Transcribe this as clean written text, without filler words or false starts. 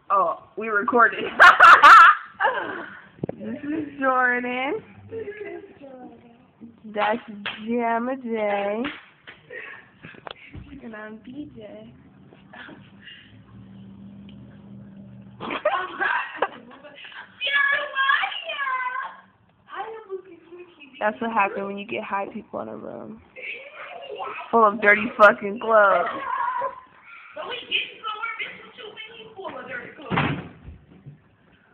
Oh, we recorded. This is Jordan. That's Jamma J. And I'm DJ. That's what happens when you get high people in a room full of dirty fucking clothes.